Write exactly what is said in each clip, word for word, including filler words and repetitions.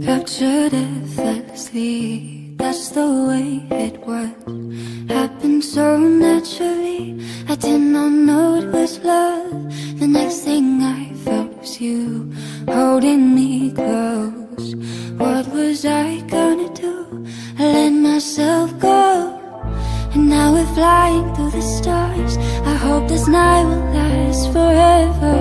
Captured effortlessly, that's the way it was. Happened so naturally, I did not know it was love. The next thing I felt was you holding me close. What was I gonna do? I let myself go, and now we're flying through the stars. I hope this night will last forever.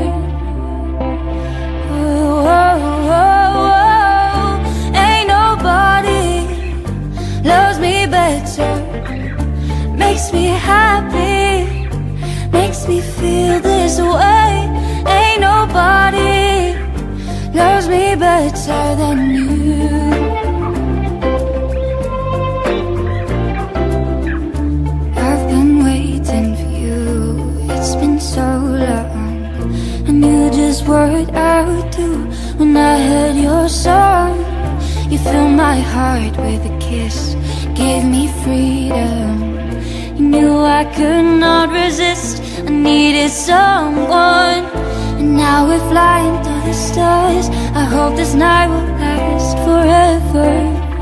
Oh, oh, oh, oh. Ain't nobody loves me better, makes me happy, makes me feel this way. Ain't nobody loves me better than you. I've been waiting for you, it's been so long. I knew just what I would do when I heard your song. You filled my heart with a kiss, gave me freedom. You knew I could not resist, I needed someone. And now we're flying through the stars. I hope this night will last forever.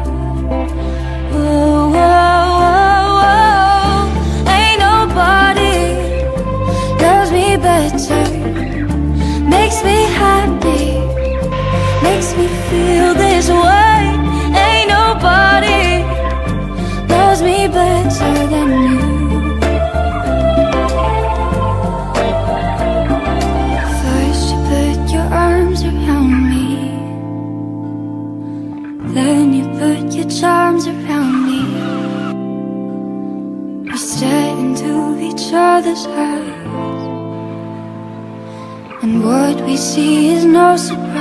Oh, oh, oh, oh. Ain't nobody loves me better, makes me happy, makes me feel this way. Ain't nobody loves me better than you. First you put your arms around me, then you put your charms around me. We stare into each other's eyes, and what we see is no surprise.